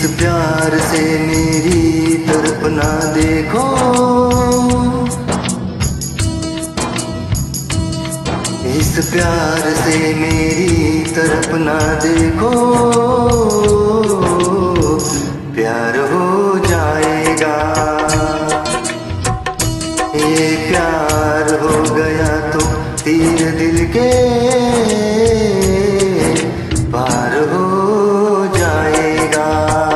प्यार से मेरी तरफ ना देखो, इस प्यार से मेरी तरफ ना देखो, प्यार हो जाएगा। ये प्यार हो गया तो तीर दिल के पार हो जाएगा।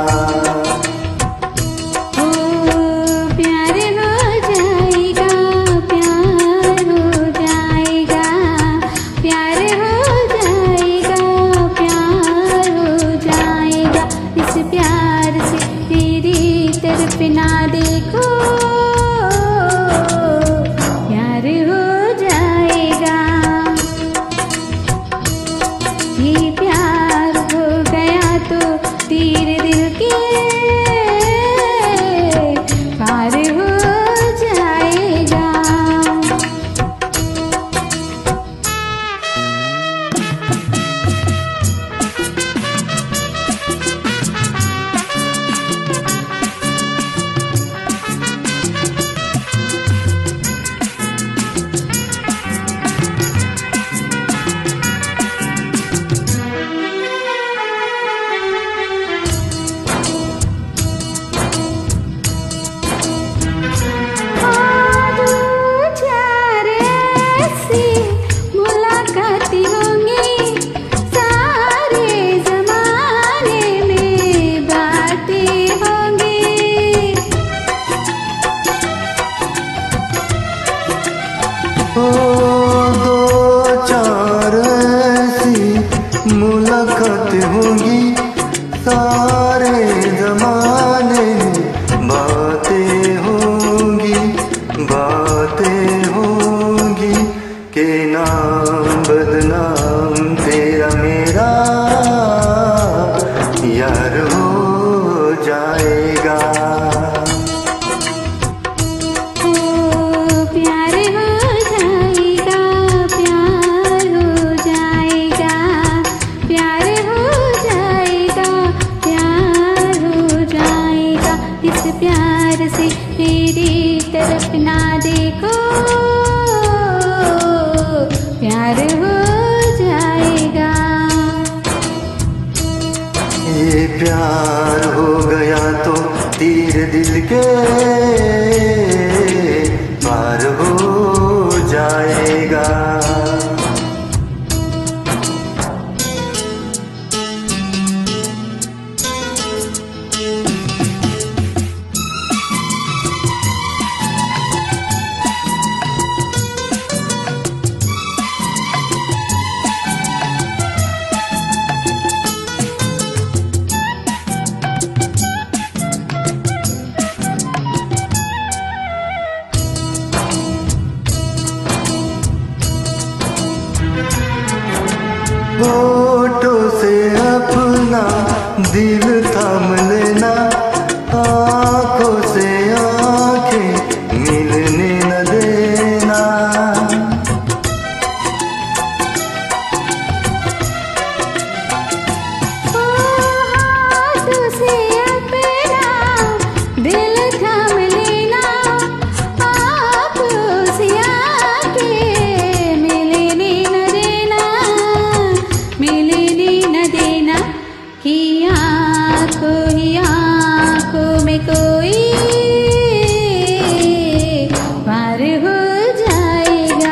प्यार हो जाएगा, प्यार हो जाएगा, प्यार हो जाएगा, प्यार हो जाएगा। इस प्यार से तेरी तरफ ना देखो, प्यार हो जाएगा। ये प्यार हो गया तो तीर दिल के पार हो जाएगा। दो चार ऐसी मुलाकातें होंगी, सारे जमाने में बातें होंगी, बातें होंगी के नाम बदनाम तेरा मेरा यार हो जाएगा। इस प्यार से तेरी तरफ ना देखो, प्यार हो जाएगा। ये प्यार हो गया तो तीर दिल के पार हो जाएगा। होठों से अपना दिल थाम लेना, आँखों से आँखें मिलने न देना। हाथों से अपना दिल थाम लेना, आँखों से आँखें मिलने न देना, मिलने न देना। कि आँखों में कोई पार हो जाएगा।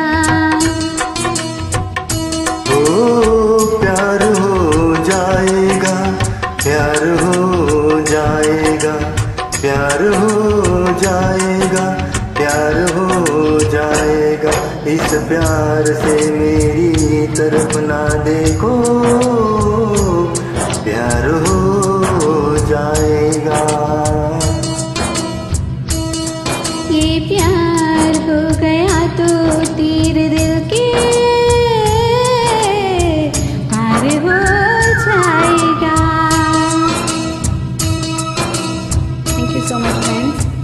ओ प्यार हो जाएगा, प्यार हो जाएगा, प्यार हो जाएगा, प्यार हो जाएगा। इस प्यार से मेरी तरफ ना देखो, प्यार हो जाएगा। ये प्यार हो गया तो तीर दिल के पार हो जाएगा। Thank you so much, friends.